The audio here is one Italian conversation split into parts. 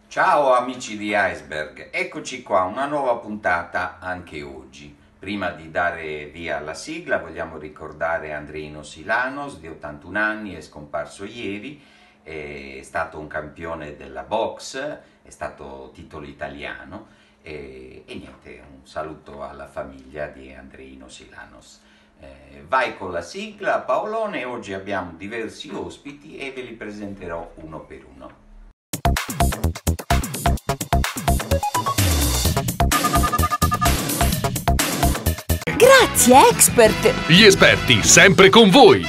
Ciao amici di Iceberg, eccoci qua, una nuova puntata anche oggi. Prima di dare via alla sigla vogliamo ricordare Andreino Silanos, di 81 anni, è scomparso ieri, è stato un campione della box, è stato titolo italiano e niente, un saluto alla famiglia di Andreino Silanos. Vai con la sigla Paolone, oggi abbiamo diversi ospiti e ve li presenterò uno per uno. Grazie, expert! Gli esperti sempre con voi!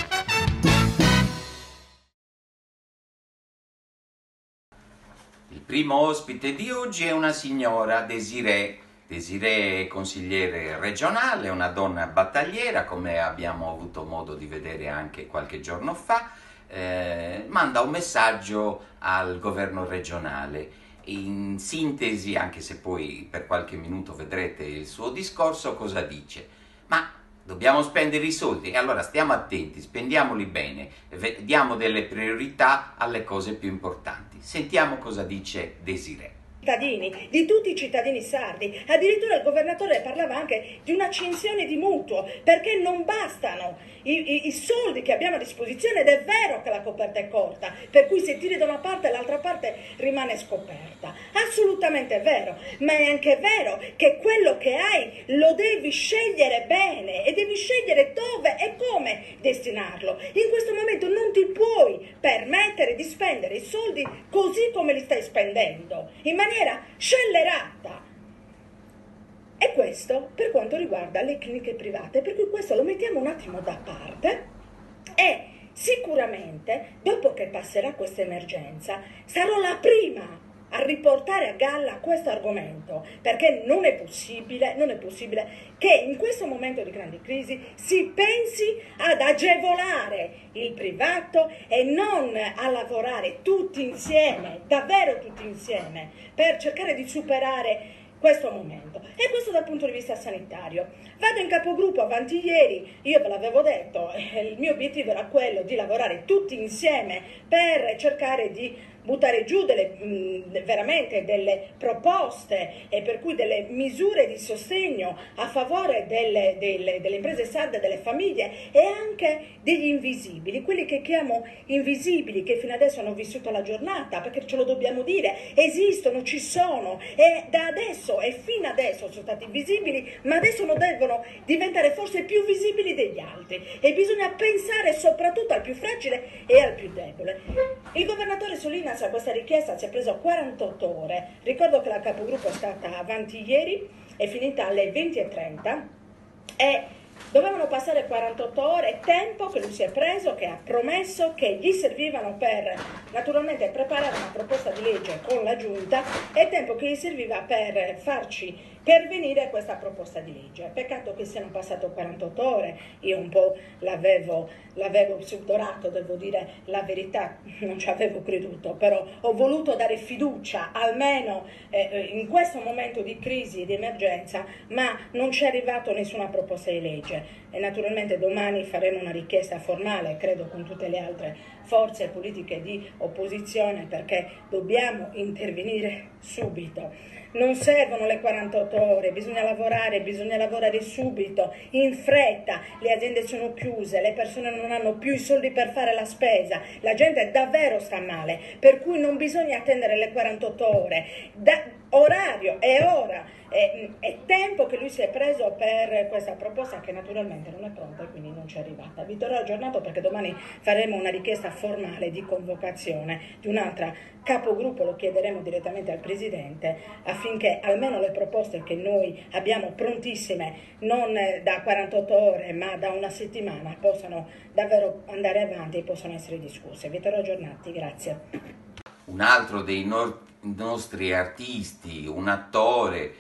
Il primo ospite di oggi è una signora, Desirée. Desirée è consigliere regionale, una donna battagliera, come abbiamo avuto modo di vedere anche qualche giorno fa. Manda un messaggio al governo regionale. In sintesi, anche se poi per qualche minuto vedrete il suo discorso, cosa dice? Ma dobbiamo spendere i soldi e allora stiamo attenti, spendiamoli bene, diamo delle priorità alle cose più importanti. Sentiamo cosa dice Desirée. Di tutti i cittadini sardi, addirittura il governatore parlava anche di un'accensione di mutuo, perché non bastano i soldi che abbiamo a disposizione ed è vero che la coperta è corta, per cui se tiri da una parte l'altra parte rimane scoperta, assolutamente vero, ma è anche vero che quello che hai lo devi scegliere bene e devi scegliere dove e come destinarlo. In questo momento non ti puoi permettere di spendere i soldi così come li stai spendendo, in maniera scellerata. E questo per quanto riguarda le cliniche private, per cui questo lo mettiamo un attimo da parte e sicuramente dopo che passerà questa emergenza sarò la prima a riportare a galla questo argomento, perché non è possibile che in questo momento di grande crisi si pensi ad agevolare il privato e non a lavorare tutti insieme, davvero tutti insieme, per cercare di superare questo momento. E questo dal punto di vista sanitario. Vado in capogruppo avanti ieri, io ve l'avevo detto, il mio obiettivo era quello di lavorare tutti insieme per cercare di buttare giù veramente delle proposte e per cui delle misure di sostegno a favore delle imprese sarde, delle famiglie e anche degli invisibili, quelli che chiamo invisibili, che fino adesso hanno vissuto la giornata, perché ce lo dobbiamo dire, esistono, ci sono e da adesso e fino adesso sono stati visibili, ma adesso non devono diventare forse più visibili degli altri e bisogna pensare soprattutto al più fragile e al più debole. Il governatore Solinas a questa richiesta si è preso 48 ore, ricordo che la capogruppo è stata avanti ieri, è finita alle 20:30 e dovevano passare 48 ore, tempo che lui si è preso, che ha promesso, che gli servivano per naturalmente preparare una proposta di legge con la giunta e tempo che gli serviva per farci pervenire questa proposta di legge. Peccato che siano passate 48 ore, io un po' l'avevo subdorato, devo dire la verità, non ci avevo creduto, però ho voluto dare fiducia almeno in questo momento di crisi e di emergenza, ma non c'è arrivato nessuna proposta di legge e naturalmente domani faremo una richiesta formale, credo con tutte le altre forze politiche di opposizione, perché dobbiamo intervenire subito. Non servono le 48 ore, bisogna lavorare subito, in fretta, le aziende sono chiuse, le persone non hanno più i soldi per fare la spesa, la gente davvero sta male, per cui non bisogna attendere le 48 ore, orario è ora, è tempo che lui si è preso per questa proposta che naturalmente non è pronta e quindi non ci è arrivata. Vi terrò aggiornato perché domani faremo una richiesta formale di convocazione di un'altra capogruppo, lo chiederemo direttamente al Presidente affinché almeno le proposte che noi abbiamo prontissime, non da 48 ore ma da una settimana, possano davvero andare avanti e possano essere discusse. Vi terrò aggiornati, grazie. Un altro dei nostri artisti, un attore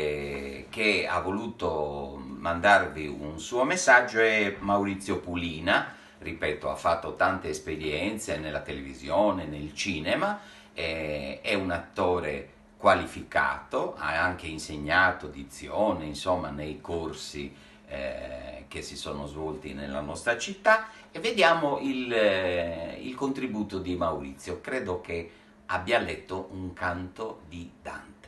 che ha voluto mandarvi un suo messaggio è Maurizio Pulina. Ripeto, ha fatto tante esperienze nella televisione, nel cinema, è un attore qualificato, ha anche insegnato dizione, insomma, nei corsi che si sono svolti nella nostra città e vediamo il contributo di Maurizio. Credo che abbia letto un canto di Dante.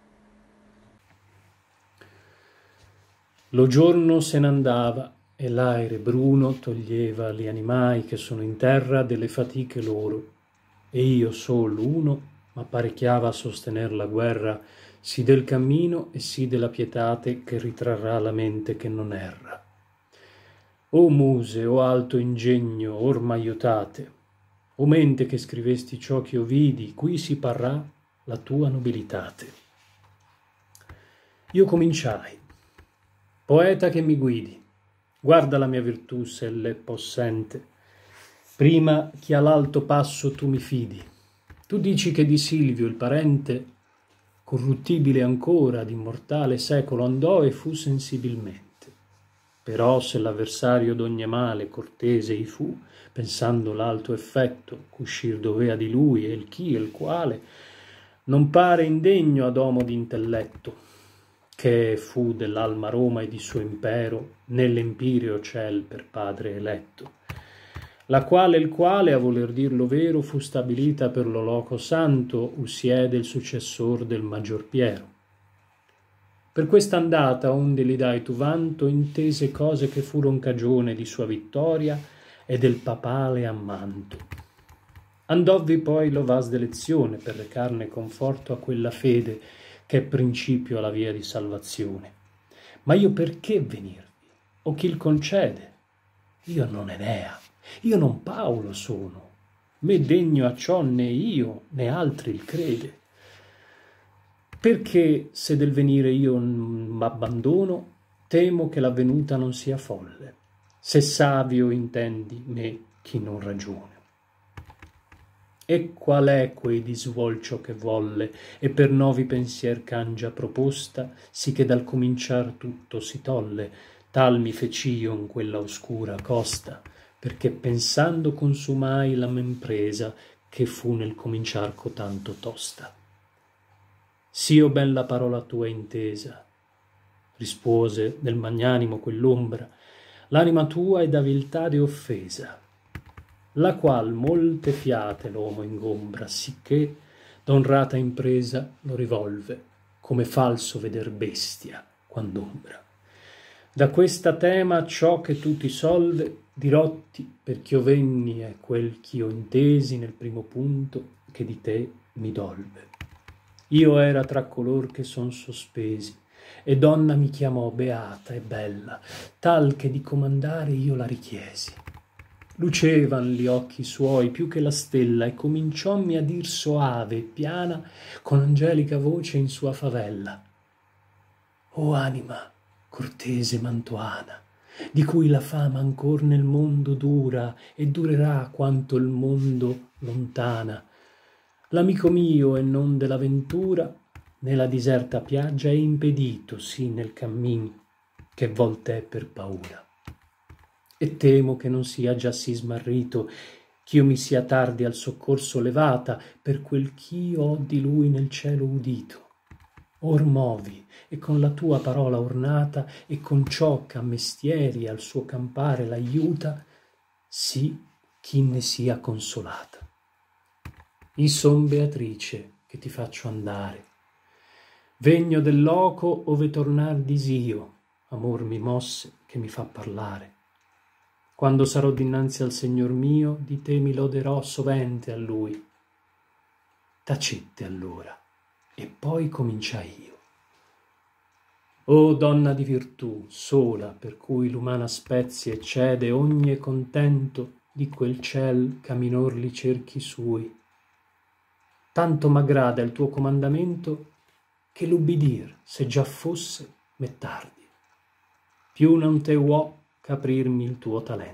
Lo giorno se n'andava e l'aere bruno toglieva agli animai che sono in terra delle fatiche loro, e io solo uno m'apparecchiava a sostener la guerra sì del cammino e sì della pietate che ritrarrà la mente che non erra. O muse, o alto ingegno, or m'aiutate, o mente che scrivesti ciò che io vidi, qui si parrà la tua nobilitate. Io cominciai: poeta che mi guidi, guarda la mia virtù se l'è possente, prima che all'alto passo tu mi fidi. Tu dici che di Silvio il parente, corruttibile ancora, ad immortale secolo andò e fu sensibilmente. Però se l'avversario d'ogni male cortese i fu, pensando l'alto effetto c'uscir dovea di lui e il chi e il quale, non pare indegno ad uomo d'intelletto, che fu dell'alma Roma e di suo impero nell'empireo ciel per padre eletto, la quale il quale, a voler dirlo vero, fu stabilita per lo loco santo, usiede il successor del maggior Piero. Per questa andata, onde li dai tu vanto, intese cose che furon cagione di sua vittoria e del papale ammanto. Andovvi poi lo vas d'elezione per recarne conforto a quella fede che è principio alla via di salvazione. Ma io perché venirvi? O chi il concede? Io non Enea, io non Paolo sono, me degno a ciò né io né altri il crede. Perché se del venire io m'abbandono, temo che la venuta non sia folle, se savio intendi me chi non ragione. E qual è quei disvolcio che volle, e per novi pensier cangia proposta, sì che dal cominciar tutto si tolle, tal mi fec'io in quella oscura costa, perché pensando consumai la m'impresa, che fu nel cominciar cotanto tosta. S'io ben la parola tua intesa, rispose del magnanimo quell'ombra, l'anima tua è da viltade offesa, la qual molte fiate l'uomo ingombra, sicché d'onrata impresa lo rivolve, come falso veder bestia quand'ombra. Da questa tema ciò che tu ti solve, dirotti perch'io venni è quel ch'io intesi nel primo punto che di te mi dolve. Io era tra color che son sospesi, e donna mi chiamò beata e bella, tal che di comandare io la richiesi. Lucevan gli occhi suoi più che la stella, e cominciommi a dir soave e piana con angelica voce in sua favella: o anima cortese mantuana, di cui la fama ancor nel mondo dura e durerà quanto il mondo lontana, l'amico mio e non della ventura nella diserta piaggia è impedito sì nel cammin che volte è per paura. E temo che non sia già sì smarrito, ch'io mi sia tardi al soccorso levata per quel ch'io ho di lui nel cielo udito. Or movi, e con la tua parola ornata, e con ciò ch'a mestieri al suo campare l'aiuta, sì chi ne sia consolata. I son Beatrice che ti faccio andare, vegno del loco ove tornar disio, amor mi mosse che mi fa parlare. Quando sarò dinanzi al Signor mio, di te mi loderò sovente a Lui. Tacette allora, e poi cominciai io. O donna di virtù, sola, per cui l'umana spezie eccede ogni contento di quel ciel ch'a minor li cerchi sui. Tanto m'aggrada il tuo comandamento, che l'ubbidir, se già fosse, m'è tardi. Più non te uò ch'aprirmi il tuo talento.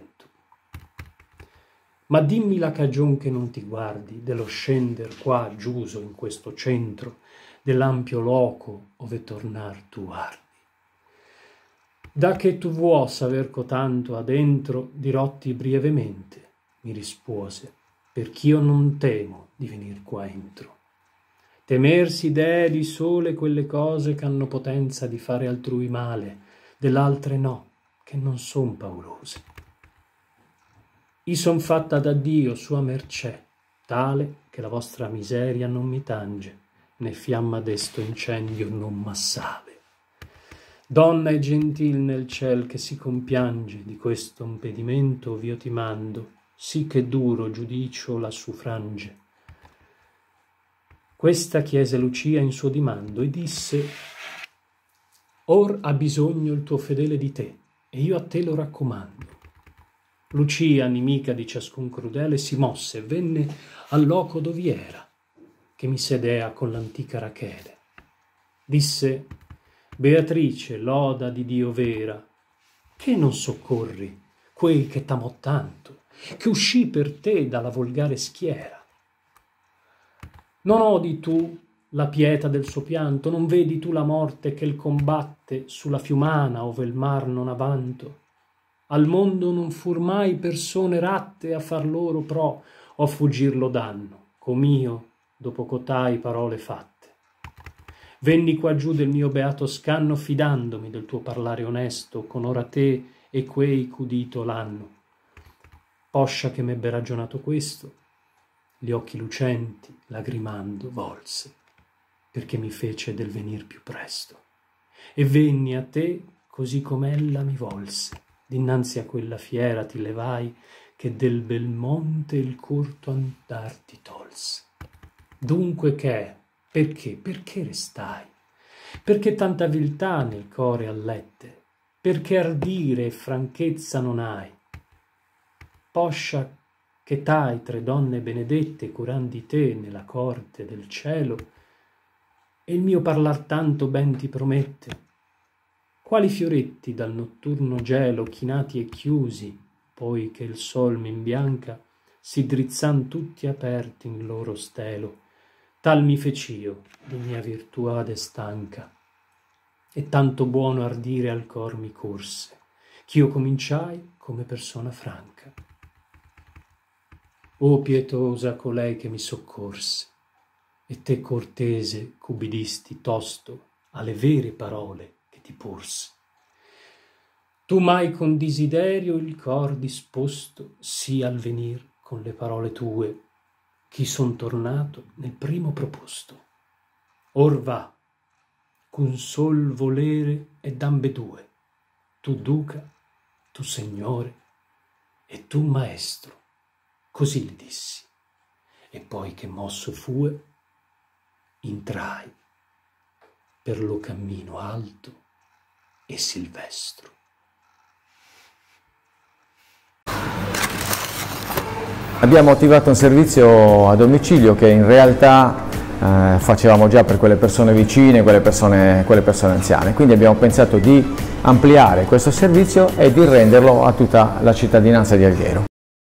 Ma dimmi la cagion che non ti guardi dello scender qua giuso in questo centro dell'ampio loco ove tornar tu ardi. Da che tu vuoi saver cotanto adentro, dirotti brevemente, mi rispose, perch'io non temo di venir qua entro. Temer si dee di sole quelle cose ch'hanno potenza di fare altrui male, dell'altre no, che non son paurose. I son fatta da Dio sua mercè, tale che la vostra miseria non mi tange, né fiamma desto incendio non m'assale. Donna e gentil nel ciel che si compiange, di questo impedimento ov'io ti mando, sì che duro giudicio la suffrange. Questa chiese Lucia in suo dimando e disse: or ha bisogno il tuo fedele di te, e io a te lo raccomando. Lucia, nemica di ciascun crudele, si mosse e venne al loco dov'era, che mi sedea con l'antica Rachele. Disse: Beatrice, loda di Dio vera, che non soccorri quei che t'amò tanto, che uscì per te dalla volgare schiera. Non odi tu la pietà del suo pianto, non vedi tu la morte che il combatte sulla fiumana ove il mar non ha vanto? Al mondo non fur mai persone ratte a far loro pro o a fuggir lo danno, com'io dopo cotai parole fatte. Venni qua giù del mio beato scanno fidandomi del tuo parlare onesto con ora te e quei c'udito l'hanno. Poscia che m'ebbe ragionato questo, gli occhi lucenti, lagrimando, volse, perché mi fece del venir più presto. E venni a te così com'ella mi volse, dinanzi a quella fiera ti levai, che del bel monte il curto andar ti tolse. Dunque che, perché restai? Perché tanta viltà nel core allette? Perché ardire e franchezza non hai? Poscia che tai 3 donne benedette curan di te nella corte del cielo, e il mio parlar tanto ben ti promette. Quali fioretti dal notturno gelo chinati e chiusi, poi che il sol m'imbianca, si drizzan tutti aperti in loro stelo, tal mi fec'io di mia virtuade stanca, e tanto buono ardire al cor mi corse, ch'io cominciai come persona franca. O pietosa colei che mi soccorse, e te cortese c'ubbidisti tosto alle vere parole che ti porse. Tu mai con desiderio il cor disposto sì al venir con le parole tue, chi son tornato nel primo proposto. Or va, c'un sol volere e d'ambedue, tu duca, tu signore e tu maestro. Così le dissi, e poi che mosso fue, intrai per lo cammino alto e silvestro. Abbiamo attivato un servizio a domicilio che in realtà facevamo già per quelle persone vicine, quelle persone anziane, quindi abbiamo pensato di ampliare questo servizio e di renderlo a tutta la cittadinanza di Alghero.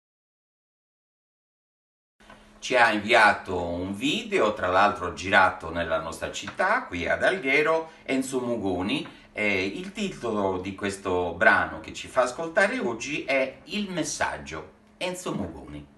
Ci ha inviato un video, tra l'altro girato nella nostra città, qui ad Alghero, Enzo Mugoni, e il titolo di questo brano che ci fa ascoltare oggi è Il messaggio, Enzo Mugoni.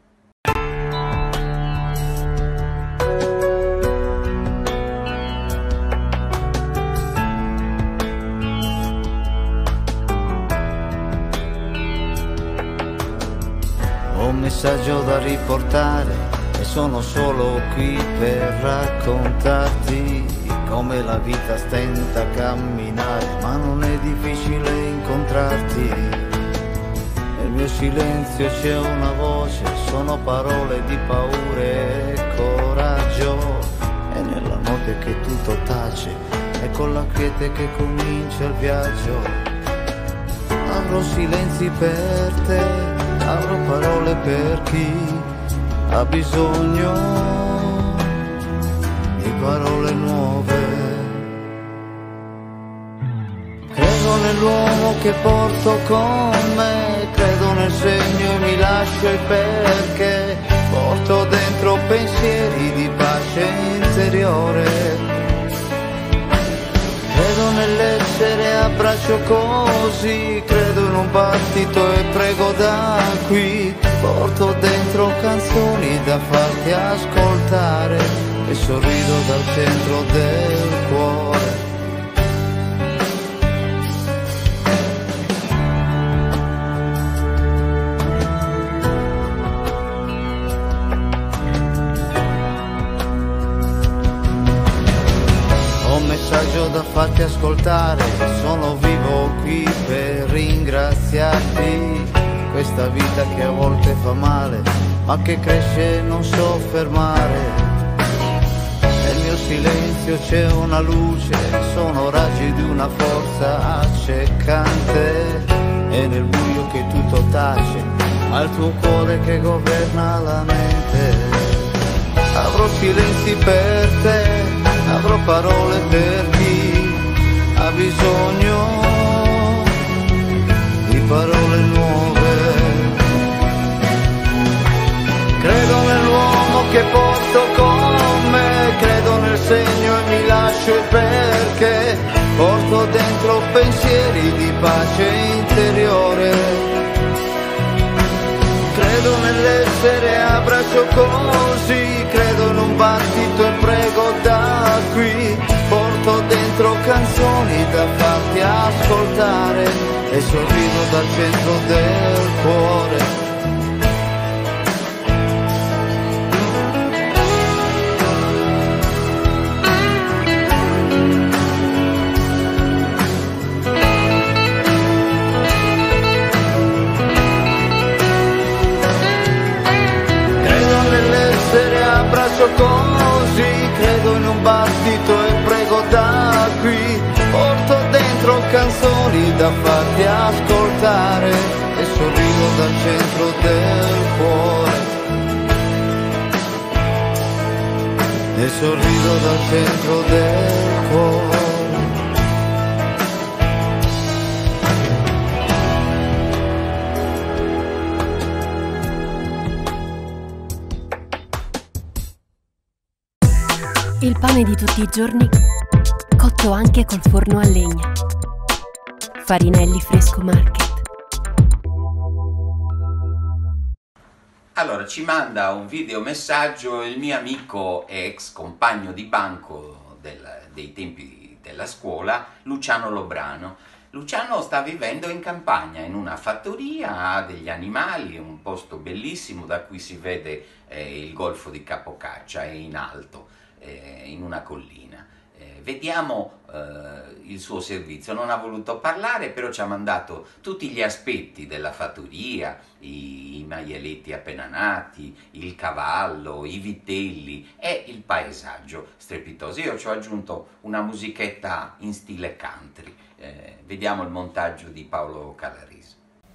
Ho un messaggio da riportare e sono solo qui per raccontarti come la vita stenta a camminare, ma non è difficile incontrarti. Nel mio silenzio c'è una voce, sono parole di paure e coraggio, e nella notte che tutto tace è con la quiete che comincia il viaggio. Avrò silenzi per te, avrò parole per chi ha bisogno di parole nuove. Credo nell'uomo che porto con me, credo nel segno e mi lascio il perché, porto dentro pensieri di pace interiore. Credo nell'essere a braccio così, credo in un battito e prego da qui. Porto dentro canzoni da farti ascoltare e sorrido dal centro del cuore. messaggio da farti ascoltare, sono vivo qui per ringraziarti. Questa vita che a volte fa male, ma che cresce e non so fermare. Nel mio silenzio c'è una luce, sono raggi di una forza accecante. E nel buio che tutto tace, ma il tuo cuore che governa la mente. Avrò silenzi per te, avrò parole per chi ha bisogno di parole nuove. Credo nell'uomo che porto con me, credo nel segno e mi lascio perché porto dentro pensieri di pace interiore. Credo nell'essere a braccio così, credo in un battito e prego da qui. Porto dentro canzoni da farti ascoltare e sorrido dal centro del cuore. Così credo in un battito e prego da qui. Porto dentro canzoni da farti ascoltare e sorrido dal centro del cuore. E sorrido dal centro del cuore. Il pane di tutti i giorni, cotto anche col forno a legna. Farinelli Fresco Market. Allora, ci manda un videomessaggio il mio amico e ex compagno di banco dei tempi della scuola, Luciano Lobrano. Luciano sta vivendo in campagna, in una fattoria, ha degli animali, un posto bellissimo da cui si vede il golfo di Capocaccia, è in alto. In una collina. Vediamo il suo servizio. Non ha voluto parlare, però ci ha mandato tutti gli aspetti della fattoria, i maialetti appena nati, il cavallo, i vitelli e il paesaggio strepitoso. Io ci ho aggiunto una musichetta in stile country. Vediamo il montaggio di Paolo Calarisi.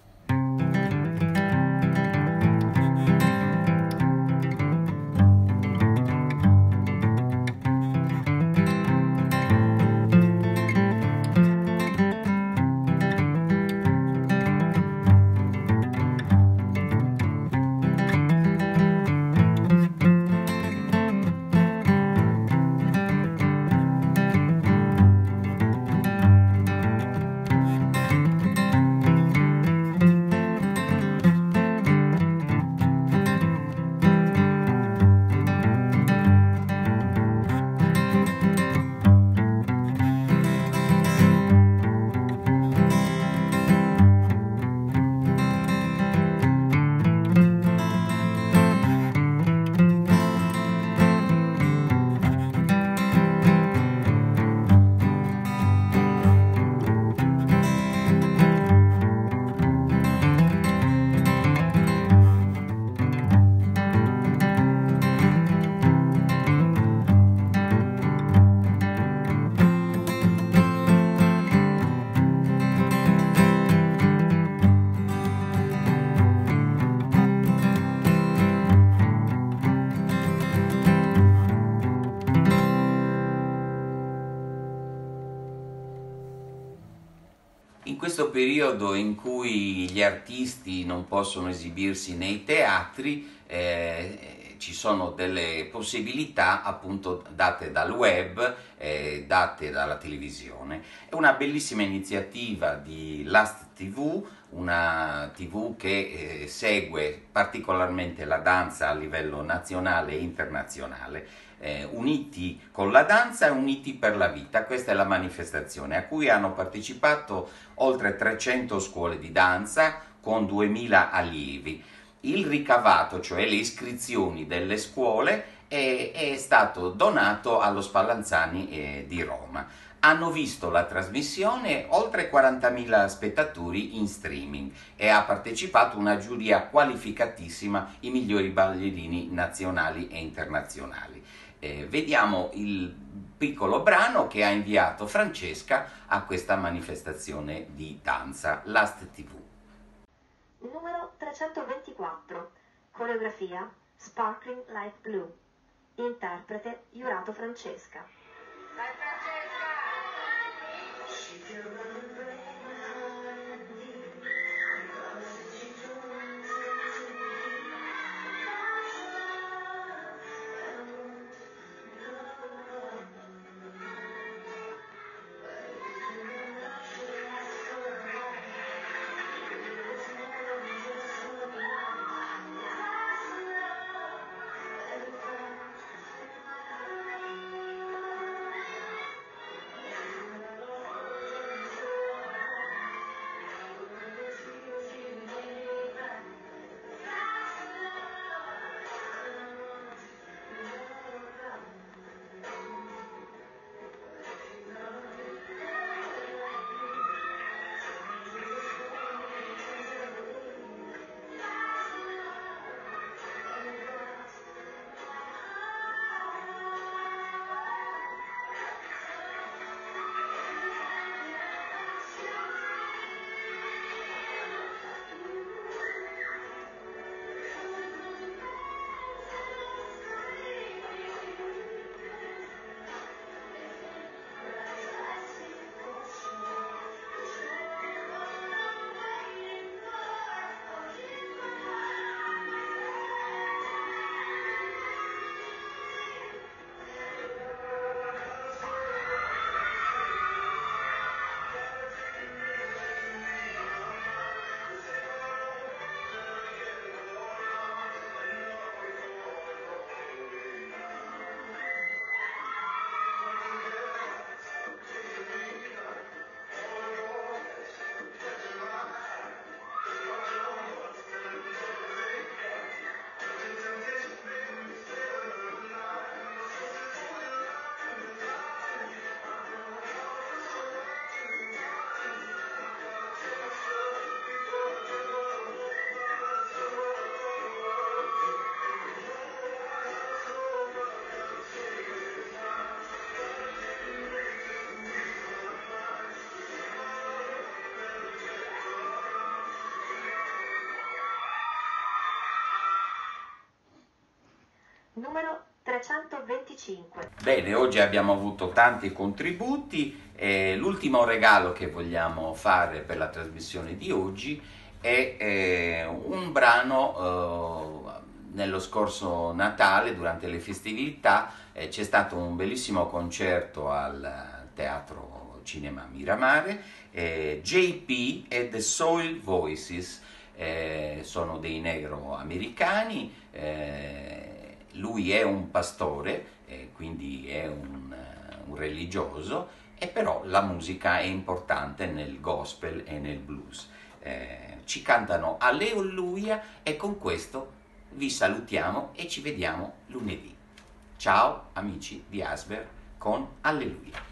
In questo periodo in cui gli artisti non possono esibirsi nei teatri, ci sono delle possibilità appunto date dal web, date dalla televisione. È una bellissima iniziativa di Last TV, una TV che segue particolarmente la danza a livello nazionale e internazionale. Uniti con la danza e uniti per la vita, questa è la manifestazione a cui hanno partecipato oltre 300 scuole di danza con 2000 allievi. Il ricavato, cioè le iscrizioni delle scuole, è stato donato allo Spallanzani di Roma. Hanno visto la trasmissione oltre 40.000 spettatori in streaming e ha partecipato una giuria qualificatissima, i migliori ballerini nazionali e internazionali. Vediamo il piccolo brano che ha inviato Francesca a questa manifestazione di danza, Last TV. Numero 324, coreografia Sparkling Light Blue, interprete Jurato Francesca. Dai Francesca! Numero 325. Bene, oggi abbiamo avuto tanti contributi e l'ultimo regalo che vogliamo fare per la trasmissione di oggi è un brano. Nello scorso Natale, durante le festività, c'è stato un bellissimo concerto al Teatro Cinema Miramare. JP e The Soul Voices sono dei negro-americani. Lui è un pastore, quindi è un religioso, e però la musica è importante nel gospel e nel blues. Ci cantano Alleluia e con questo vi salutiamo e ci vediamo lunedì. Ciao amici di Asber con Alleluia.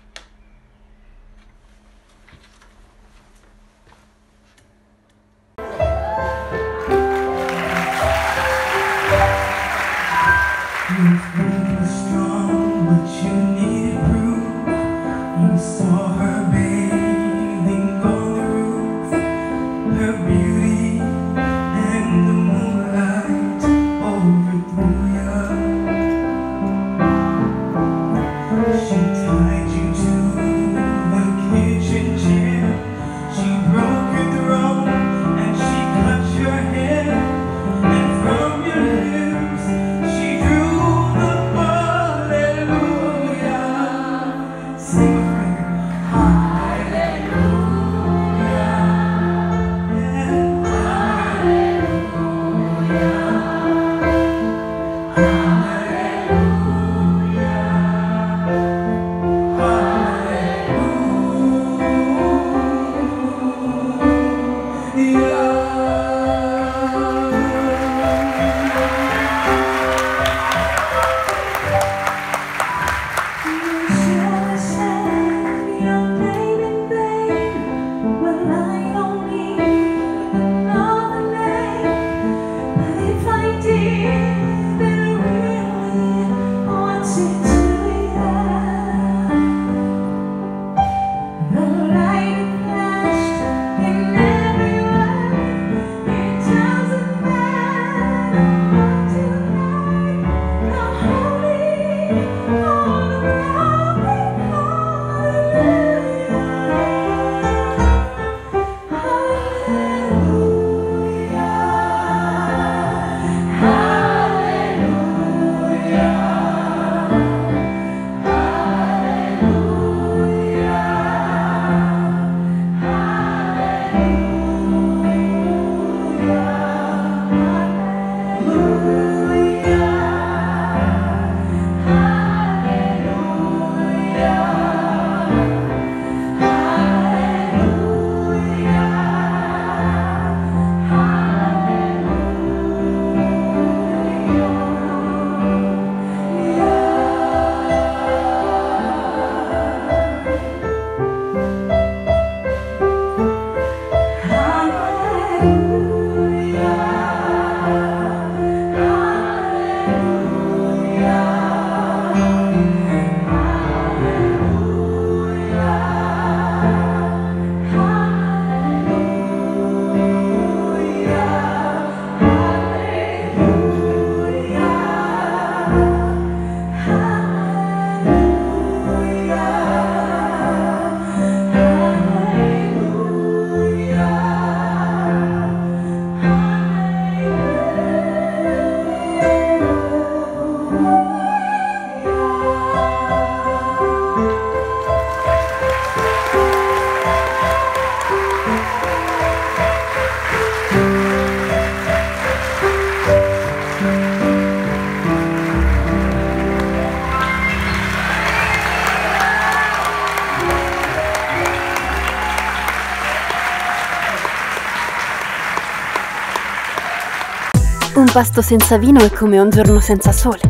Un pasto senza vino è come un giorno senza sole.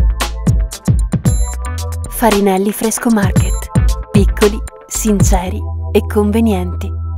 Farinelli Fresco Market. Piccoli, sinceri e convenienti.